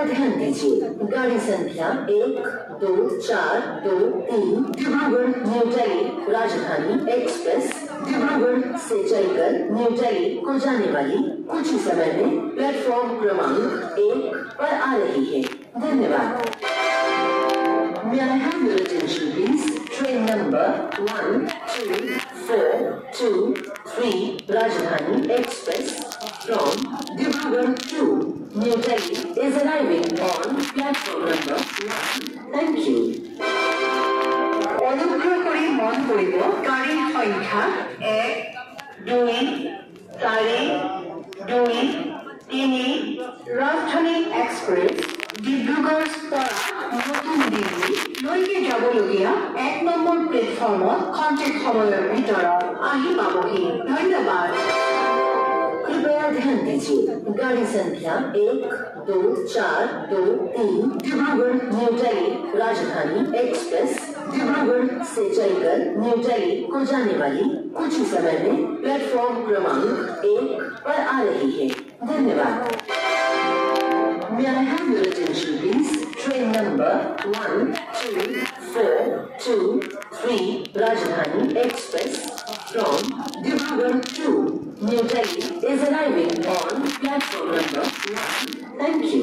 ध्यान दीजिए गाड़ी संख्या 12423 डिब्रूगढ़ न्यू दिल्ली राजधानी एक्सप्रेस डिब्रूगढ़ से चलकर न्यू दिल्ली को जाने वाली कुछ ही समय में प्लेटफॉर्म क्रमांक 1 पर आ रही है। धन्यवाद। May I have your attention please? Train number 12423 Rajdhani Express from Dibrugarh to New Delhi is arriving on platform number 1. Thank you. অনুগ্রহ করে মন করিব গাড়ীৰ সংখ্যা 1 2 4 2 3 ৰাজধানী এক্সপ্ৰেছ ডিব্ৰুগড় পৰা নতুন দিল্লী লৈকে যাবলগীয়া 1 নম্বৰ প্লেটফৰ্মত খন্তেক সময়ৰ ভিতৰত আহি পাবহি। ধন্যবাদ। कृपया ध्यान दीजिए गाड़ी संख्या 12423 डिब्रूगढ़ न्यू दिल्ली राजधानी एक्सप्रेस डिब्रूगढ़ से चलकर न्यू दिल्ली को जाने वाली कुछ ही समय में प्लेटफॉर्म क्रमांक 1 पर आ रही है। धन्यवाद। May I have your attention please? Train number 12423 Rajdhani Express from Dibrugarh to New Delhi is arriving on platform number 1. Thank you.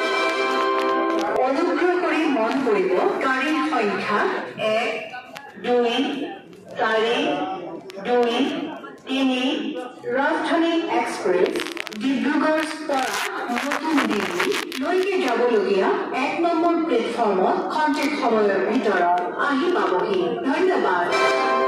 অনুগ্রহ করে মন করিব গাড়ীৰ সংখ্যা 1 2 4 2 3 ৰাজধানী এক্সপ্ৰেছ ডিব্ৰুগড় পৰা নতুন দিল্লী লৈকে যাবলগীয়া 1 নম্বৰ প্লেটফৰ্মত খন্তেক সময়ৰ ভিতৰত আহি পাবহি। ধন্যবাদ।